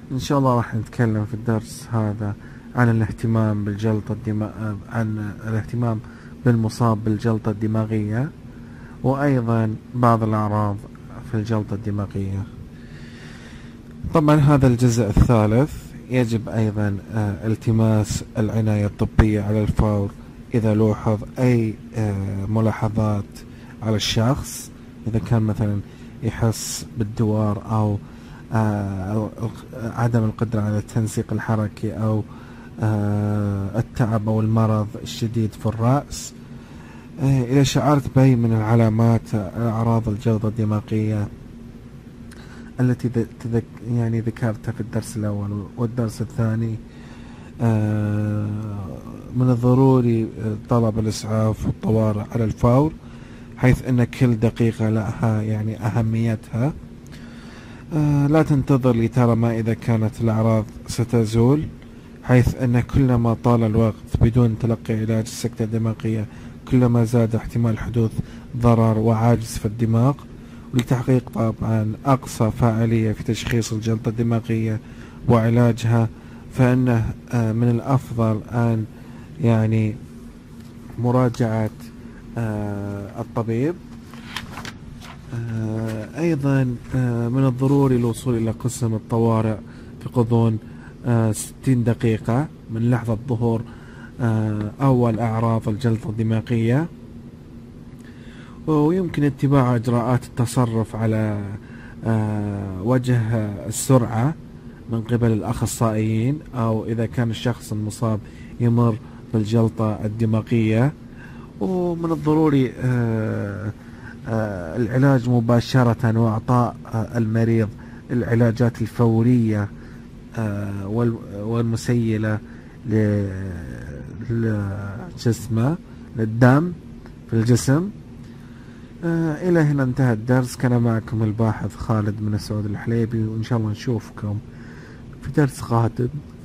إن شاء الله راح نتكلم في الدرس هذا عن الاهتمام بالجلطة عن الاهتمام بالمصاب بالجلطة الدماغية، وأيضا بعض الأعراض في الجلطة الدماغية. طبعا هذا الجزء الثالث يجب أيضا التماس العناية الطبية على الفور إذا لوحظ أي ملاحظات على الشخص، إذا كان مثلا يحس بالدوار أو عدم القدرة على التنسيق الحركي أو التعب أو المرض الشديد في الرأس. إذا شعرت بأي من العلامات أعراض الجلطة الدماغية التي يعني ذكرتها في الدرس الأول والدرس الثاني، من الضروري طلب الإسعاف والطوارئ على الفور، حيث أن كل دقيقة لها يعني أهميتها. لا تنتظر لترى ما إذا كانت الأعراض ستزول، حيث أن كلما طال الوقت بدون تلقي علاج السكتة الدماغية كلما زاد احتمال حدوث ضرر وعاجز في الدماغ. ولتحقيق طبعا أقصى فاعلية في تشخيص الجلطة الدماغية وعلاجها، فإنه من الأفضل أن يعني مراجعة الطبيب. أيضا من الضروري الوصول إلى قسم الطوارئ في غضون 60 دقيقة من لحظة ظهور أول أعراض الجلطة الدماغية، ويمكن اتباع إجراءات التصرف على وجه السرعة من قبل الأخصائيين، أو إذا كان الشخص المصاب يمر بالجلطة الدماغية. ومن الضروري العلاج مباشرة وإعطاء المريض العلاجات الفورية والمسيلة لجسمه للدم في الجسم. إلى هنا انتهى الدرس. كان معكم الباحث خالد من سعود الحليبي، وإن شاء الله نشوفكم في درس قادم.